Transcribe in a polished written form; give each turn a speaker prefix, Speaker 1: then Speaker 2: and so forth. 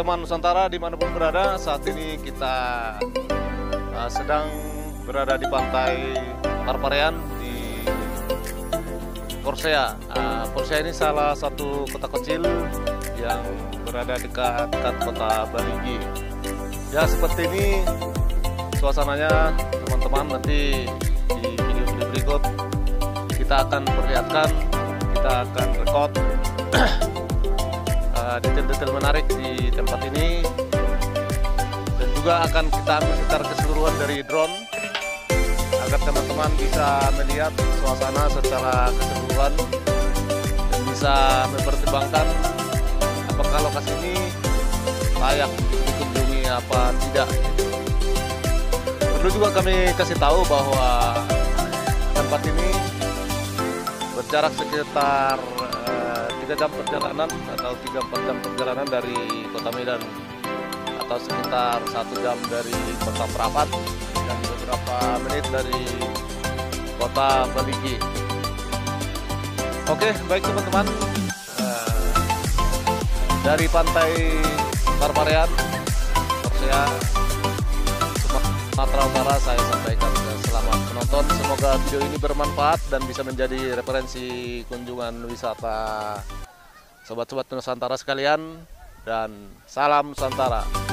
Speaker 1: teman-teman Nusantara dimanapun berada, saat ini kita sedang berada di pantai Parparean di Porsea. Porsea ini salah satu kota kecil yang berada dekat kota Baligi. Ya, seperti ini suasananya teman-teman. Nanti di video-video berikut kita akan perlihatkan, kita akan record detail-detail menarik di tempat ini, dan juga akan kita ambil secara keseluruhan dari drone agar teman-teman bisa melihat suasana secara keseluruhan dan bisa mempertimbangkan apakah lokasi ini layak dikunjungi apa tidak. Perlu juga kami kasih tahu bahwa tempat ini berjarak sekitar 3 jam perjalanan atau 3-4 jam perjalanan dari kota Medan, atau sekitar 1 jam dari kota Prapat dan beberapa menit dari kota Baligi. Oke, baik teman-teman, dari pantai Parparean, Porsea, Sumatera Utara, saya sampaikan selamat menonton. Semoga video ini bermanfaat dan bisa menjadi referensi kunjungan wisata sobat-sobat Nusantara sekalian, dan salam Nusantara.